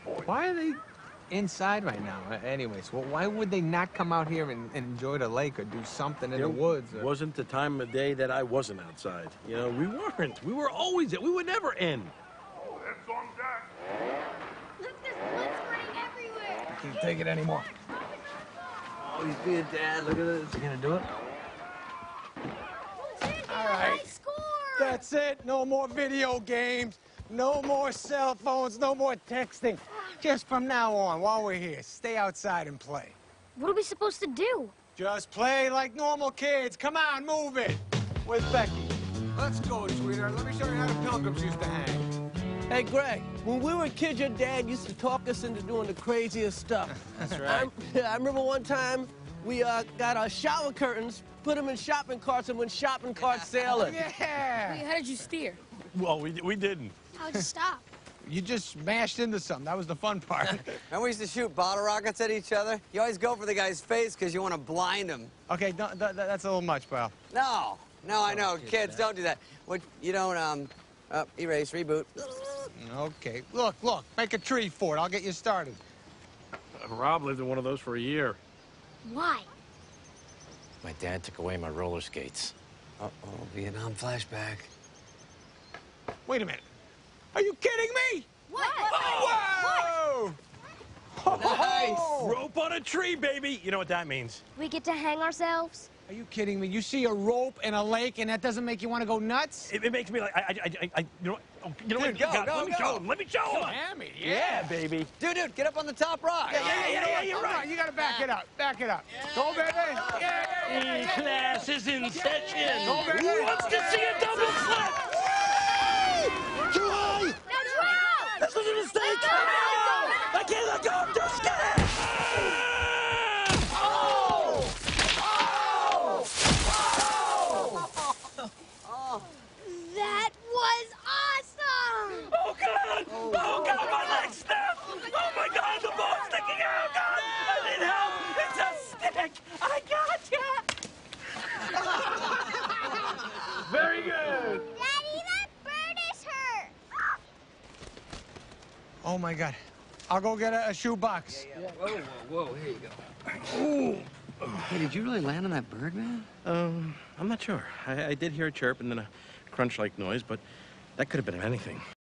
Why are they inside right now? Anyways, well, why would they not come out here and enjoy the lake or do something in the woods? It wasn't the time of day that I wasn't outside. You know, we weren't. We were always, we would never end. Heads on deck. Look, there's blood squirting everywhere. I can't take it anymore. Oh, he's being dad. Look at this. You gonna do it? All right. That's it. No more video games. No more cell phones. No more texting. Just from now on, while we're here, stay outside and play. What are we supposed to do? Just play like normal kids. Come on, move it. Where's Becky? Let's go, sweetheart. Let me show you how the Pilgrims used to hang. Hey, Greg, when we were kids, your dad used to talk us into doing the craziest stuff. That's right. I remember one time we got our shower curtains, put them in shopping carts, and went shopping cart sailing. Yeah. Wait, how did you steer? Well, we didn't. How'd you stop? You just smashed into something. That was the fun part. And we used to shoot bottle rockets at each other. You always go for the guy's face because you want to blind him. Okay, that's a little much, pal. No, I know. Kids, don't do that. What, you don't, erase, reboot. Okay. Look, make a tree for it. I'll get you started. Rob lived in one of those for a year. Why? My dad took away my roller skates. Uh-oh, Vietnam flashback. Wait a minute. Are you kidding me? What? Whoa! Nice! Rope on a tree, baby! You know what that means. We get to hang ourselves? Are you kidding me? You see a rope in a lake and that doesn't make you want to go nuts? It makes me like, you know what? Oh, you know what? Go, Let me show him. Let me show him. Hammy, Yeah, baby. Dude, get up on the top rock. Yeah, you're right. You gotta back it up. Back it up. Go, baby. Yeah. Class is in session. Go, baby. Who wants to see a double flip? Too high! That's wrong! This was a mistake! I can't let go! I'm just kidding! That was awesome! Oh, God! Oh, God, my leg snapped! Oh, my God, the bone's sticking out! God, I need help! It's a stick! I gotcha! Very good! Daddy, that bird is hurt! Oh, my God. I'll go get a shoebox. Whoa, here you go. Ooh. Hey, did you really land on that bird, man? I'm not sure. I did hear a chirp and then a crunch-like noise, but that could have been anything.